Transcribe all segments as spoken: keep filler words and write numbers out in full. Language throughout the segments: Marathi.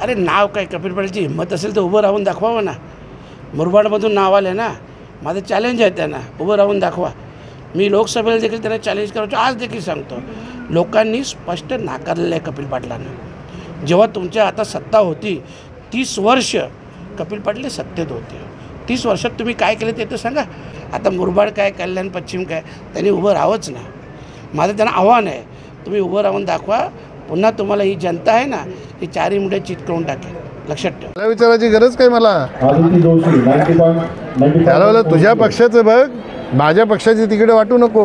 अरे नाव काय, कपिल पाटीलची हिंमत असेल तर उभं राहून दाखवावं ना. मुरबाडमधून नाव आलं ना, माझं चॅलेंज आहे त्यांना, उभं राहून दाखवा. मी लोकसभेला देखील त्यांना चॅलेंज करायचो, आज देखील सांगतो. लोकांनी स्पष्ट नाकारलेलं आहे कपिल पाटलांना. जेव्हा तुमच्या आता सत्ता होती, तीस वर्ष कपिल पाटील सत्तेत होते. तीस वर्षात तुम्ही काय केलं ते तर सांगा. आता मुरबाड काय, कल्याण पश्चिम काय, त्यांनी उभं राहावंच ना. माझं त्यांना आव्हान आहे, तुम्ही उभं राहून दाखवा. पुन्हा तुम्हाला ही जनता आहे ना, ही चारी मुंडे चिटकवून टाकेल, लक्षात ठेवा. मला विचारायची गरज काय मला. त्याला तुझ्या पक्षाचं बघ, माझ्या पक्षाची तिकडे वाटू नको.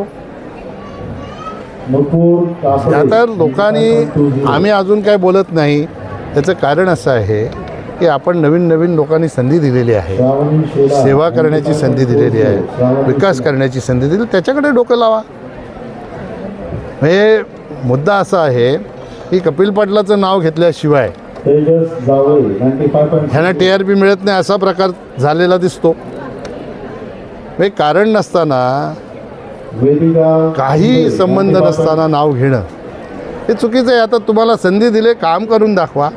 आता लोकांनी, आम्ही अजून काय बोलत नाही, त्याचं कारण असं आहे की आपण नवीन नवीन लोकांनी संधी दिलेली आहे, सेवा करण्याची संधी दिलेली आहे, विकास करण्याची संधी दिली, त्याच्याकडे डोकं लावा. हे म्हणजे मुद्दा असा आहे की कपिल पाटलाचं नाव घेतल्याशिवाय ह्यांना टी आर पी मिळत नाही असा प्रकार झालेला दिसतो. हे कारण नसताना, काही संबंध नसताना नाव घेणं हे चुकीचं आहे. आता तुम्हाला संधी दिले, काम करून दाखवा.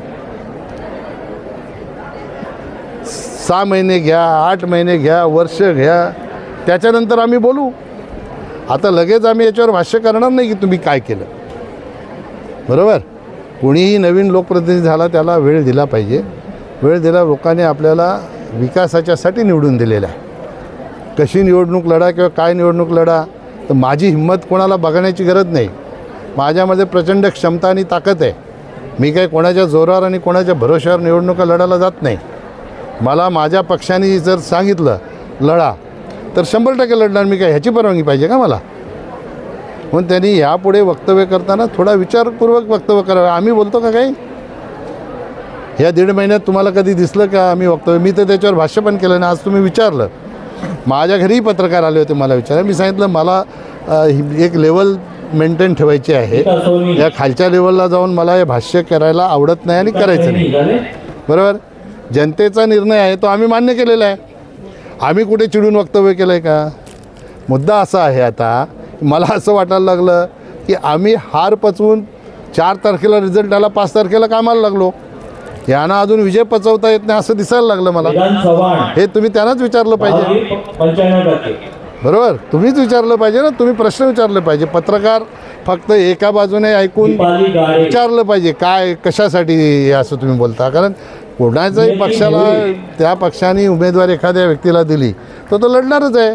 सहा महिने घ्या, आठ महिने घ्या, वर्ष घ्या, त्याच्यानंतर आम्ही बोलू. आता लगेच आम्ही याच्यावर भाष्य करणार नाही की तुम्ही काय केलं. बरोबर. कोणीही नवीन लोकप्रतिनिधी झाला त्याला वेळ दिला पाहिजे. वेळ दिला, लोकांनी आपल्याला विकासाच्यासाठी निवडून दिलेला आहे. कशी निवडणूक लढा किंवा काय निवडणूक लढा, तर माझी हिंमत कोणाला बघण्याची गरज नाही. माझ्यामध्ये प्रचंड क्षमता आणि ताकद आहे. मी काही कोणाच्या जोरावर आणि कोणाच्या भरोश्यावर निवडणुका लढायला जात नाही. मला माझ्या पक्षाने जर सांगितलं लढा तर शंभर टक्के लढणार. मी काय ह्याची परवानगी पाहिजे का मला. म्हणून त्यांनी यापुढे वक्तव्य करताना थोडा विचारपूर्वक वक्तव्य करावं. आम्ही बोलतो का काही ह्या दीड महिन्यात तुम्हाला कधी दिसलं का आम्ही वक्तव्य. मी तर त्याच्यावर भाष्य पण केलं नाही. आज तुम्ही विचारलं, माझ्या घरीही पत्रकार आले होते मला विचारायला. मी सांगितलं मला एक लेवल मेंटेन ठेवायची आहे, या खालच्या लेवलला जाऊन मला हे भाष्य करायला आवडत नाही आणि करायचं नाही. बरोबर. जनतेचा निर्णय आहे तो आम्ही मान्य केलेला आहे. आम्ही कुठे चिडून वक्तव्य केलं आहे का. मुद्दा असा आहे आता, मला असं वाटायला लागलं की आम्ही हार पचवून चार तारखेला रिझल्ट आला, पाच तारखेला कामाला लागलो. यांना अजून विजय पचवता येत नाही असं दिसायला लागलं मला. हे तुम्ही त्यांनाच विचारलं पाहिजे. बरोबर. तुम्हीच विचारलं पाहिजे ना. तुम्ही प्रश्न विचारले पाहिजे. पत्रकार फक्त एका बाजूने ऐकून विचारलं पाहिजे काय कशासाठी असं तुम्ही बोलता. कारण कोणाच्याही पक्षाला, त्या पक्षाने उमेदवार एखाद्या व्यक्तीला दिली तर तो लढणारच आहे.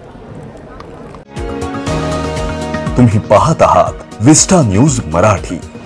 तुम्ही पाहत आहात विस्टा न्यूज मराठी.